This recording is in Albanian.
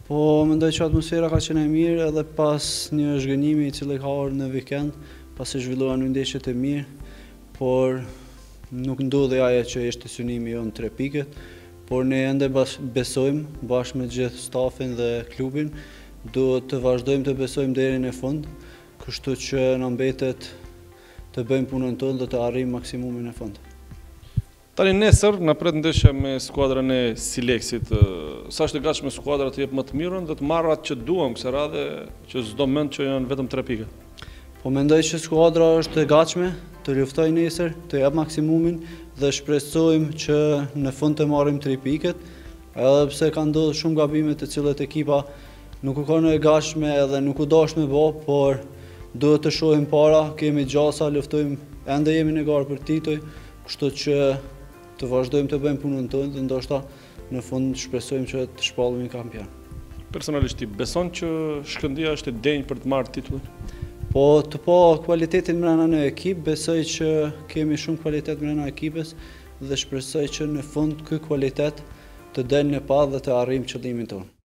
Po mendoj që atmosfera ka qenë e mirë edhe pas një zhgënjimi i cili ka ardhur në vikend, pasi zhvilluan ndeshjet e mirë, por nuk ndodhi ajo që ishte synimi jonë 3 pikët, por ne ende besojmë bashkë me gjithë stafin dhe klubin, duhet të vazhdojmë të besojmë deri në fund, kështu që na mbetet të bëjmë punën tonë dhe të arrijmë maksimumin e fund. Tani nesër na pret ndeshja me skuadrën e Sileksit. Sa është e gatshme skuadra të jep më të mirën dhe të marrë atë që duam kësaj radhe, që çdo mend që janë vetëm 3 pikë. Po mendoj që skuadra është e gatshme të luftojë nesër, të jap maksimumin dhe shpresojmë që në fund të marrim 3 pikët, edhe pse ka ndodhur shumë gabime të cilët ekipa nuk u kanë e gatshme edhe nuk u dashme bë, por duhet të shohim para, kemi gjasa, luftojmë, ende jemi në garë për titull, kështu që të vazhdojmë të bëjmë punën tonë dhe ndoshta në fund shpresojmë që të shpallemi kampion. Personalisht ti beson që Shkëndija është e denjë për të marrë titullin? Po të pa kualitetin brenda në ekip, besoj që kemi shumë kualitet brenda ekipës dhe shpresoj që në fund ky kualitet të delë në pa dhe të arrijmë qëllimin tonë.